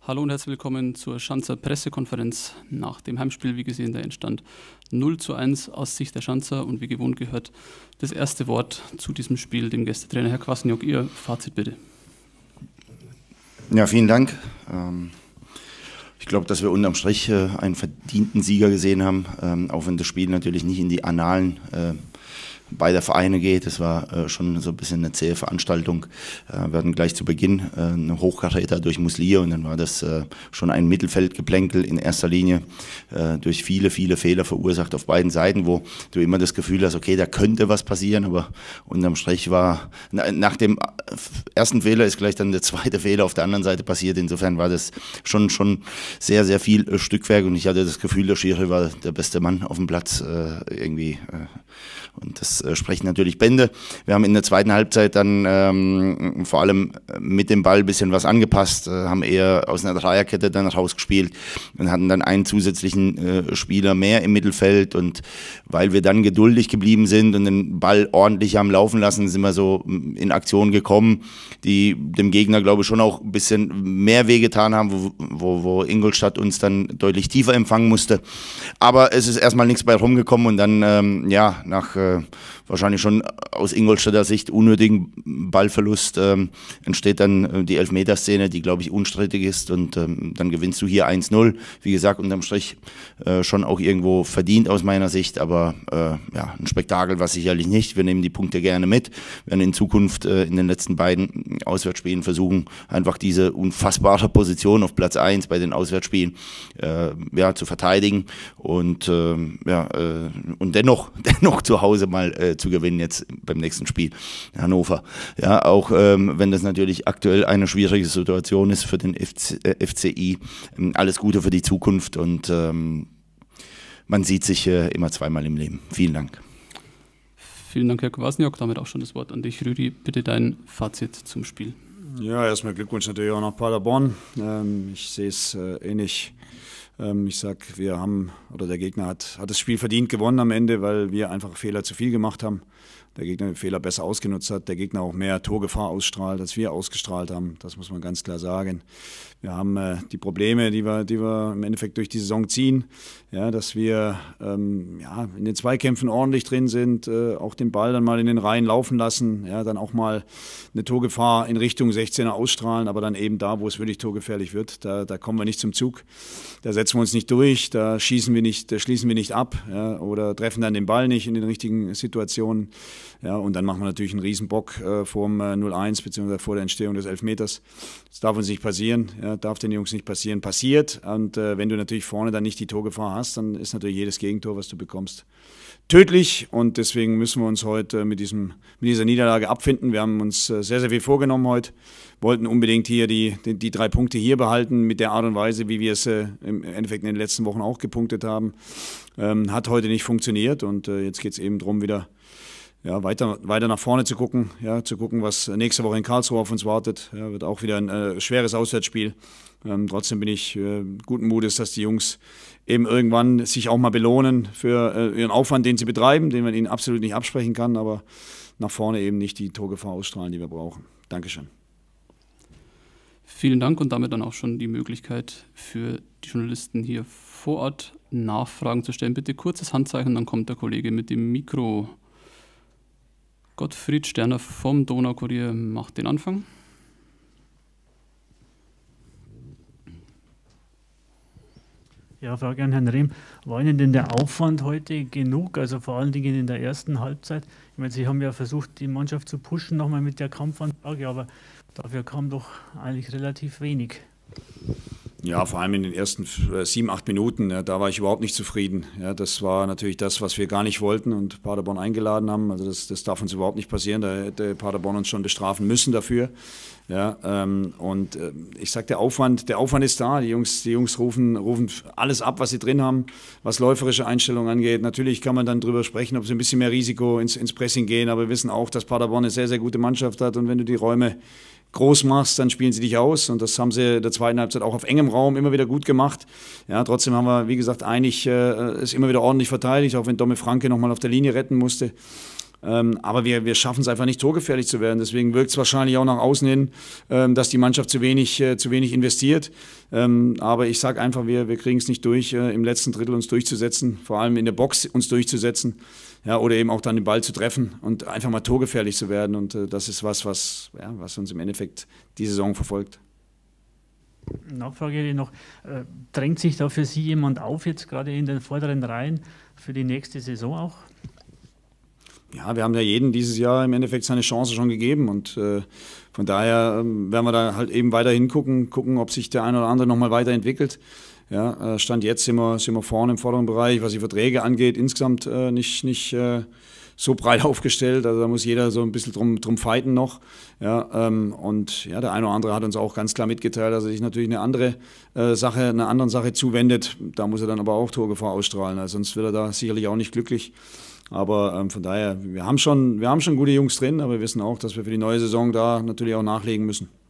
Hallo und herzlich willkommen zur Schanzer Pressekonferenz nach dem Heimspiel. Wie gesehen, der Endstand 0:1 aus Sicht der Schanzer und wie gewohnt gehört das erste Wort zu diesem Spiel dem Gästetrainer. Herr Kwasniok, Ihr Fazit bitte. Ja, vielen Dank. Ich glaube, dass wir unterm Strich einen verdienten Sieger gesehen haben, auch wenn das Spiel natürlich nicht in die Annalen beider Vereine geht. Es war schon so ein bisschen eine zähe Veranstaltung. Wir hatten gleich zu Beginn einen Hochkaräter durch Muslier und dann war das schon ein Mittelfeldgeplänkel in erster Linie durch viele Fehler verursacht auf beiden Seiten, wo du immer das Gefühl hast, okay, da könnte was passieren, aber unterm Strich war, nach dem ersten Fehler ist gleich dann der zweite Fehler auf der anderen Seite passiert. Insofern war das schon sehr viel Stückwerk und ich hatte das Gefühl, der Schiri war der beste Mann auf dem Platz irgendwie. Und das sprechen natürlich Bände. Wir haben in der zweiten Halbzeit dann vor allem mit dem Ball ein bisschen was angepasst, haben eher aus einer Dreierkette dann rausgespielt und hatten dann einen zusätzlichen Spieler mehr im Mittelfeld. Und weil wir dann geduldig geblieben sind und den Ball ordentlich haben laufen lassen, sind wir so in Aktion gekommen, die dem Gegner, glaube ich, schon auch ein bisschen mehr wehgetan haben, wo Ingolstadt uns dann deutlich tiefer empfangen musste. Aber es ist erstmal nichts bei rumgekommen und dann, ja, nach wahrscheinlich schon aus Ingolstädter Sicht unnötigen Ballverlust entsteht dann die Elfmeterszene, die, glaube ich, unstrittig ist und dann gewinnst du hier 1:0. Wie gesagt, unterm Strich schon auch irgendwo verdient aus meiner Sicht, aber ja, ein Spektakel war sicherlich nicht. Wir nehmen die Punkte gerne mit. Wir werden in Zukunft in den letzten beiden Auswärtsspielen versuchen, einfach diese unfassbare Position auf Platz 1 bei den Auswärtsspielen ja, zu verteidigen und, ja, und dennoch zu Hause mal zu gewinnen jetzt beim nächsten Spiel in Hannover. Ja, auch wenn das natürlich aktuell eine schwierige Situation ist für den FCI. Alles Gute für die Zukunft und man sieht sich immer zweimal im Leben. Vielen Dank. Vielen Dank, Herr Kwasniok. Damit auch schon das Wort an dich, Rüdi. Bitte dein Fazit zum Spiel. Ja, erstmal Glückwunsch natürlich auch nach Paderborn. Ich sehe es ähnlich. Ich sag, wir haben, oder der Gegner hat das Spiel verdient gewonnen am Ende, weil wir einfach Fehler zu viel gemacht haben. Der Gegner den Fehler besser ausgenutzt hat, der Gegner auch mehr Torgefahr ausstrahlt, als wir ausgestrahlt haben. Das muss man ganz klar sagen. Wir haben die Probleme, die wir im Endeffekt durch die Saison ziehen, ja, dass wir ja, in den Zweikämpfen ordentlich drin sind, auch den Ball dann mal in den Reihen laufen lassen, ja, dann auch mal eine Torgefahr in Richtung 16er ausstrahlen, aber dann eben da, wo es wirklich torgefährlich wird, da kommen wir nicht zum Zug. Da setzen wir uns nicht durch, da schließen wir nicht ab, ja, oder treffen dann den Ball nicht in den richtigen Situationen. Ja, und dann machen wir natürlich einen Riesenbock vorm 0:1 bzw. vor der Entstehung des Elfmeters. Das darf uns nicht passieren, ja, darf den Jungs nicht passieren, passiert. Und wenn du natürlich vorne dann nicht die Torgefahr hast, dann ist natürlich jedes Gegentor, was du bekommst, tödlich. Und deswegen müssen wir uns heute mit dieser Niederlage abfinden. Wir haben uns sehr viel vorgenommen heute, wollten unbedingt hier die 3 Punkte hier behalten mit der Art und Weise, wie wir es im Endeffekt in den letzten Wochen auch gepunktet haben. Hat heute nicht funktioniert und jetzt geht es eben darum, wieder ja, weiter nach vorne zu gucken, ja, was nächste Woche in Karlsruhe auf uns wartet. Ja, wird auch wieder ein schweres Auswärtsspiel. Trotzdem bin ich guten Mutes, dass die Jungs eben irgendwann sich auch mal belohnen für ihren Aufwand, den sie betreiben, den man ihnen absolut nicht absprechen kann, aber nach vorne eben nicht die Torgefahr ausstrahlen, die wir brauchen. Dankeschön. Vielen Dank und damit dann auch schon die Möglichkeit für die Journalisten hier vor Ort Nachfragen zu stellen. Bitte kurzes Handzeichen, dann kommt der Kollege mit dem Mikro. Gottfried Sterner vom Donaukurier macht den Anfang. Ja, Frage an Herrn Rehm. War Ihnen denn der Aufwand heute genug, also vor allen Dingen in der ersten Halbzeit? Ich meine, Sie haben ja versucht, die Mannschaft zu pushen, nochmal mit der Kampfansage, aber dafür kam doch eigentlich relativ wenig. Ja, vor allem in den ersten 7, 8 Minuten, ja, da war ich überhaupt nicht zufrieden. Ja, das war natürlich das, was wir gar nicht wollten und Paderborn eingeladen haben. Also das darf uns überhaupt nicht passieren. Da hätte Paderborn uns schon bestrafen müssen dafür. Ja, und ich sage, der Aufwand ist da. Die Jungs rufen alles ab, was sie drin haben, was läuferische Einstellungen angeht. Natürlich kann man dann drüber sprechen, ob sie ein bisschen mehr Risiko ins Pressing gehen, aber wir wissen auch, dass Paderborn eine sehr gute Mannschaft hat und wenn du die Räume groß machst, dann spielen sie dich aus und das haben sie in der zweiten Halbzeit auch auf engem Raum immer wieder gut gemacht. Ja, trotzdem haben wir, wie gesagt, eigentlich es immer wieder ordentlich verteidigt, auch wenn Domme Franke nochmal auf der Linie retten musste. Aber wir schaffen es einfach nicht, torgefährlich zu werden. Deswegen wirkt es wahrscheinlich auch nach außen hin, dass die Mannschaft zu wenig investiert. Aber ich sage einfach, wir kriegen es nicht durch, im letzten Drittel uns durchzusetzen, vor allem in der Box uns durchzusetzen, ja, oder eben auch dann den Ball zu treffen und einfach mal torgefährlich zu werden. Und das ist was uns im Endeffekt die Saison verfolgt. Nachfrage noch, drängt sich da für Sie jemand auf, jetzt gerade in den vorderen Reihen, für die nächste Saison auch? Ja, wir haben ja jedem dieses Jahr im Endeffekt seine Chance schon gegeben und von daher werden wir da halt eben weiter hingucken, ob sich der eine oder andere nochmal weiterentwickelt. Ja, Stand jetzt sind wir vorne im vorderen Bereich, was die Verträge angeht, insgesamt nicht so breit aufgestellt, also da muss jeder so ein bisschen drum fighten noch. Ja, und ja, der eine oder andere hat uns auch ganz klar mitgeteilt, dass er sich natürlich einer anderen Sache zuwendet. Da muss er dann aber auch Torgefahr ausstrahlen, also sonst wird er da sicherlich auch nicht glücklich. Aber von daher, wir haben schon gute Jungs drin, aber wir wissen auch, dass wir für die neue Saison da natürlich auch nachlegen müssen.